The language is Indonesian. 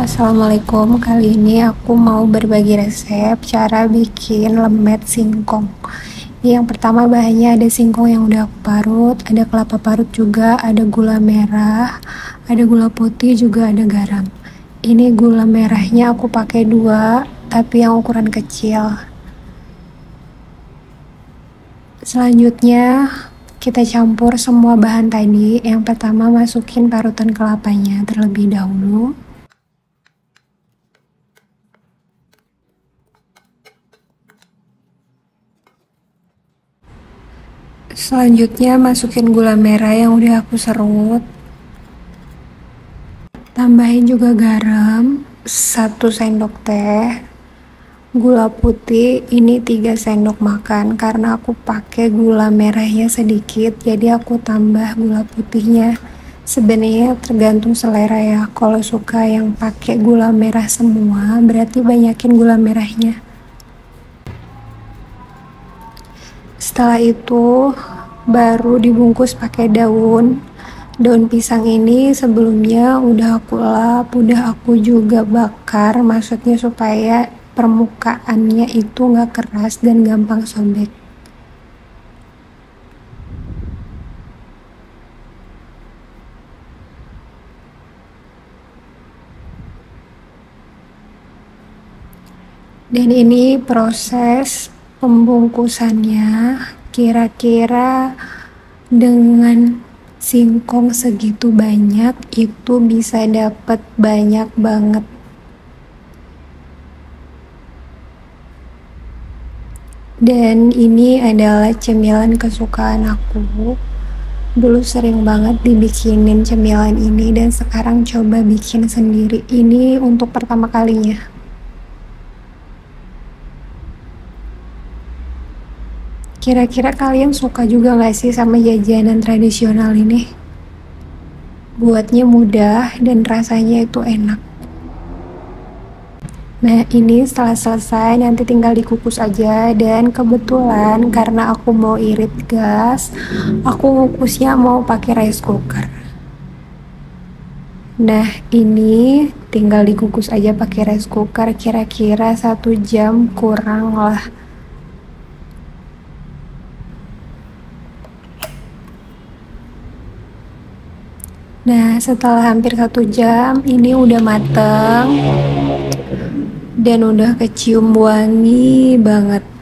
Assalamualaikum, kali ini aku mau berbagi resep cara bikin lemet singkong. Yang pertama bahannya ada singkong yang udah aku parut, ada kelapa parut juga, ada gula merah, ada gula putih juga, ada garam. Ini gula merahnya aku pakai 2, tapi yang ukuran kecil. Selanjutnya kita campur semua bahan tadi. Yang pertama masukin parutan kelapanya terlebih dahulu. Selanjutnya masukin gula merah yang udah aku serut. Tambahin juga garam 1 sendok teh. Gula putih ini 3 sendok makan karena aku pakai gula merahnya sedikit, jadi aku tambah gula putihnya. Sebenarnya tergantung selera ya. Kalau suka yang pakai gula merah semua, berarti banyakin gula merahnya. Setelah itu baru dibungkus pakai daun pisang. Ini sebelumnya udah aku lap, udah aku juga bakar, maksudnya supaya permukaannya itu nggak keras dan gampang sobek. Dan ini proses pembungkusannya. Kira-kira dengan singkong segitu banyak itu bisa dapat banyak banget. Dan ini adalah cemilan kesukaan aku. Dulu sering banget dibikinin cemilan ini dan sekarang coba bikin sendiri. Ini untuk pertama kalinya. Kira-kira kalian suka juga gak sih sama jajanan tradisional ini? Buatnya mudah dan rasanya itu enak. Nah, ini setelah selesai nanti tinggal dikukus aja. Dan kebetulan karena aku mau irit gas, aku ngukusnya mau pakai rice cooker. Nah, ini tinggal dikukus aja pakai rice cooker kira-kira 1 jam kurang lah. Nah, setelah hampir 1 jam, ini udah mateng dan udah kecium wangi banget.